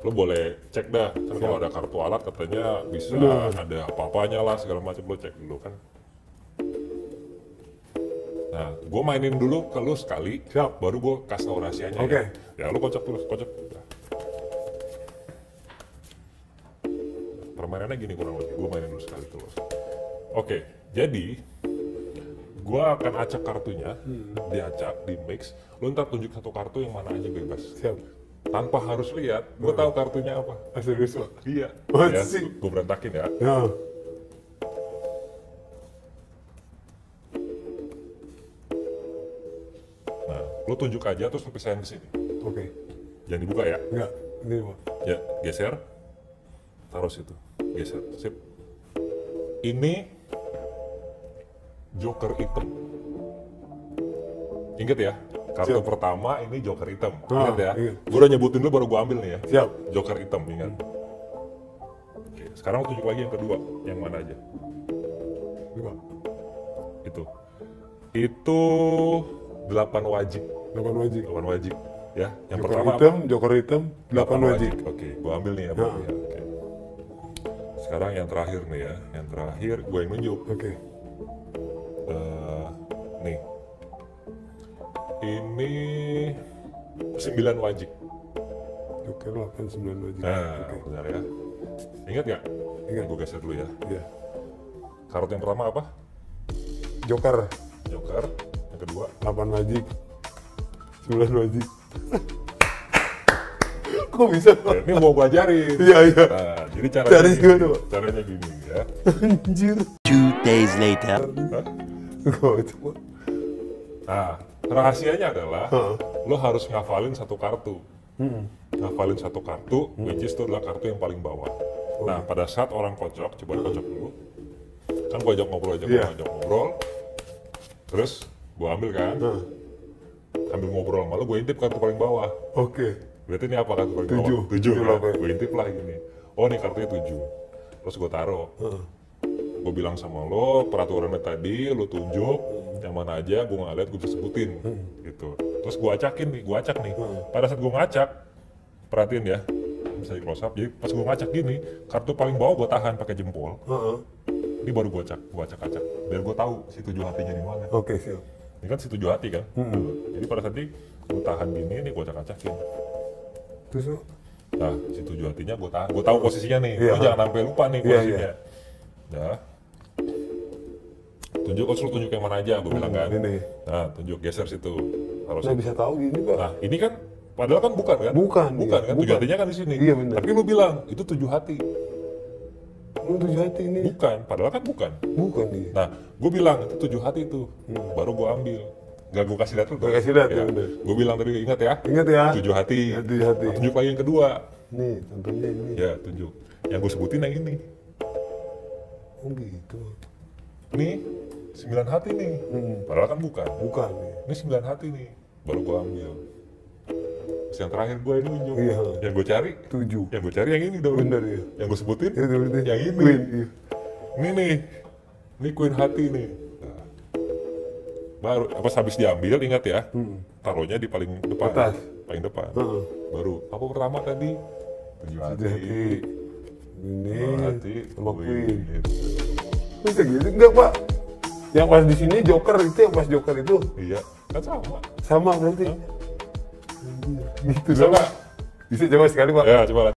lo boleh cek dah. Kan kalau ada kartu alat katanya bisa ada apa-apanya lah segala macam, lo cek dulu kan. Nah, gue mainin dulu ke lo sekali, baru gue kasih tau rahasianya. Ya, lo kocok terus, kocok. Permainannya gini kurang lebih, gue mainin dulu sekali terus. Oke, jadi gue akan acak kartunya, diacak, di mix. Lo ntar tunjuk satu kartu yang mana aja bebas. Tanpa harus lihat, gue tahu kartunya apa. Serius Pak? Iya. Ya, gue berantakin ya. Nah, lo tunjuk aja terus lo pisahin di sini. Jangan dibuka ya. Enggak, ini Pak. Ya, geser. Taruh situ. Geser. Sip. Ini joker hitam. Ingat ya, kartu pertama ini joker hitam. Ingat ya. Gue udah nyebutin dulu baru gue ambil nih ya. Joker hitam, ingat. Oke, sekarang tunjuk lagi yang kedua. Yang mana aja? Itu 8 wajib. 8 wajib. 8 wajib. Ya, yang Joker pertama hitam, joker hitam, 8 wajib. Oke, gue ambil nih ya. Oke. Sekarang yang terakhir nih ya. Yang terakhir gue yang nunjuk. Nih. Ini 9 wajib. Joker 8, 9 wajib. Nah, benar ya. Ingat nggak? Ingat. Gue geser dulu ya. Iya. Kartu yang pertama apa? Joker. Joker. Yang kedua? 8 wajib. 9 wajib. Kok bisa Pak? Ya, ini mau gue ajarin. Iya. Nah, jadi caranya gini. Caranya gini ya. Anjir. 2 days later. Nah, rahasianya adalah lo harus ngafalin satu kartu. Ngafalin satu kartu, which is itu adalah kartu yang paling bawah. Nah, pada saat orang kocok, coba kocok dulu. Kan gue ajak ngobrol, terus gue ambil kan, ambil ngobrol sama lo, gue intip kartu paling bawah. Berarti ini apa kartu paling bawah? 7 kan? Gue intip lah gini. Oh, ini kartunya 7. Terus gue taruh. Gue bilang sama lo, peraturannya tadi, lo tunjuk yang mana aja, gue nggak lihat, gue bisa sebutin. Gitu. Terus gue acakin nih, Pada saat gue ngacak, perhatiin ya, bisa di close up. Jadi pas gue ngacak gini, kartu paling bawah gue tahan pakai jempol. Ini baru gue acak-acak, biar gue tahu si 7 hatinya di mana. Siap. Ini kan si 7 hati kan. Jadi pada saat ini gue tahan gini, nih gue acak-acakin. Terus Nah, si 7 hatinya gue tahan, gue tahu posisinya nih. Lo jangan sampai lupa nih posisinya. Nah, tunjuk yang mana aja, gue bilang kan. Nah, tunjuk, geser situ. Harus. Nah, bisa tahu gini Pak. Nah, ini kan padahal kan bukan kan? Bukan Kan? 7 hatinya kan di sini. Iya, benar. Tapi lu bilang itu 7 hati. Lu 7 hati ini. Bukan, padahal kan bukan. Bukan nih. Nah, gue bilang itu 7 hati itu. Baru gue ambil. Gak gue kasih lihat lu. Gak kasih lihat ya. Gue bilang tadi, ingat ya. 7 hati. 7 hati. Nah, tunjuk lagi yang kedua. Nih, contohnya ini. Ya, tunjuk. Yang gue sebutin yang ini. Oh gitu. Nih, 9 hati nih. Padahal kan bukan. Bukan nih. Ini 9 hati nih. Baru gue ambil. Terus yang terakhir gue ini nunjuk. Yang gue cari 7. Yang gue cari yang ini dong. Bener ya. Yang gue sebutin yang ini. Queen, Ini nih. Ini Queen hati nih. Nah, baru pas habis diambil, ingat ya. Taruhnya di paling depan. Atas. Paling depan. Baru apa pertama tadi? 7 hati. Ini hati sama Queen. Gitu. Bisa gitu enggak Pak? Yang pas di sini Joker itu, yang pas Joker itu Iya, kan sama. sama berarti. Gitu Bisa nggak? Bisa coba sekali Pak. Ya, coba.